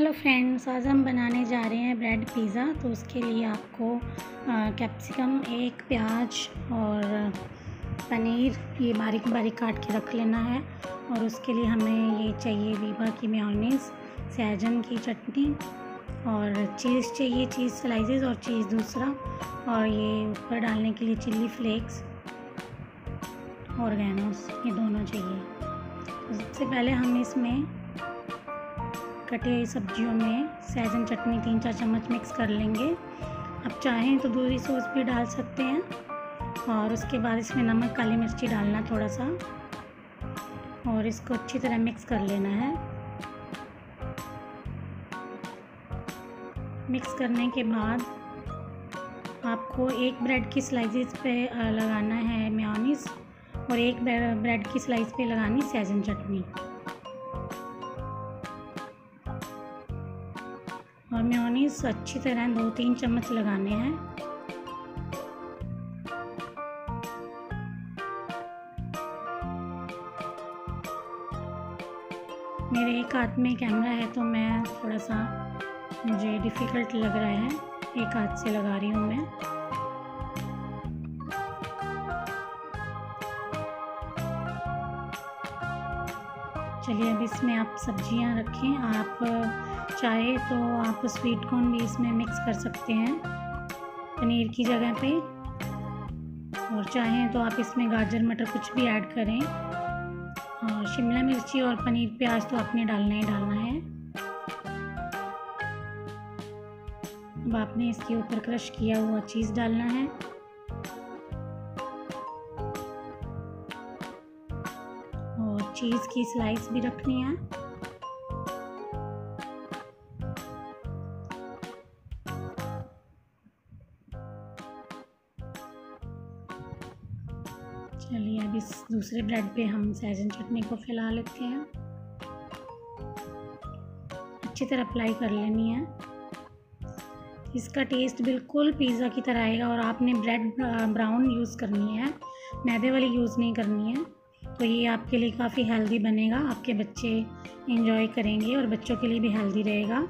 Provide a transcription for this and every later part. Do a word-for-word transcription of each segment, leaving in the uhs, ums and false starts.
Hello friends, आज हम बनाने जा रहे हैं ब्रेड पिज़्ज़ा। तो उसके लिए आपको कैप्सिकम, एक प्याज और पनीर ये बारीक बारीक काट के रख लेना है। और उसके लिए हमें ये चाहिए वीबा की मेयोनीज़, सहजन की चटनी और चीज़ चाहिए, चीज़ स्लाइसेस और चीज़ दूसरा, और ये ऊपर डालने के लिए चिल्ली फ्लेक्स, ऑर्गेनोस, ये दोनों चाहिए। सबसे पहले हम इसमें कटी हुई सब्जियों में सहजन चटनी तीन चार चम्मच मिक्स कर लेंगे। आप चाहें तो दूसरी सॉस भी डाल सकते हैं। और उसके बाद इसमें नमक, काली मिर्ची डालना थोड़ा सा, और इसको अच्छी तरह मिक्स कर लेना है। मिक्स करने के बाद आपको एक ब्रेड की स्लाइसेस पे लगाना है मेयोनीज़, और एक ब्रेड की स्लाइस पे लगानी सहजन चटनी। और मेयोनीज़ अच्छी तरह दो तीन चम्मच लगाने हैं। मेरे एक हाथ में कैमरा है तो मैं थोड़ा सा मुझे डिफ़िकल्ट लग रहा है, एक हाथ से लगा रही हूँ मैं। चलिए अब इसमें आप सब्जियां रखें। आप चाहे तो आप स्वीट कॉर्न भी इसमें मिक्स कर सकते हैं पनीर की जगह पे, और चाहें तो आप इसमें गाजर मटर कुछ भी ऐड करें। और शिमला मिर्ची और पनीर प्याज तो आपने डालना ही डालना है। अब आपने इसके ऊपर क्रश किया हुआ चीज़ डालना है, और चीज़ की स्लाइस भी रखनी है। चलिए अब इस दूसरे ब्रेड पे हम सहजन चटनी को फैला लेते हैं। अच्छी तरह अप्लाई कर लेनी है। इसका टेस्ट बिल्कुल पिज़्ज़ा की तरह आएगा। और आपने ब्रेड ब्राउन यूज़ करनी है, मैदे वाली यूज़ नहीं करनी है। तो ये आपके लिए काफ़ी हेल्दी बनेगा, आपके बच्चे एंजॉय करेंगे और बच्चों के लिए भी हेल्दी रहेगा।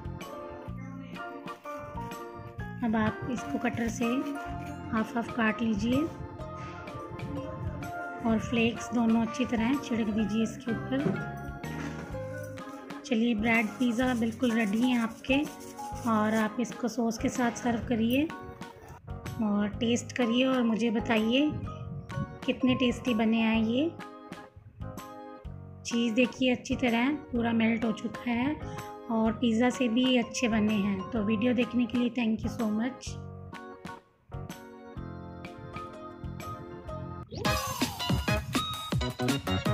अब आप इसको कटर से हाफ हाफ काट लीजिए और फ्लेक्स दोनों अच्छी तरह छिड़क दीजिए इसके ऊपर। चलिए ब्रेड पिज़्ज़ा बिल्कुल रेडी हैं आपके, और आप इसको सॉस के साथ सर्व करिए और टेस्ट करिए और मुझे बताइए कितने टेस्टी बने हैं। ये चीज़ देखिए अच्छी तरह पूरा मेल्ट हो चुका है और पिज़्ज़ा से भी अच्छे बने हैं। तो वीडियो देखने के लिए थैंक यू सो मच।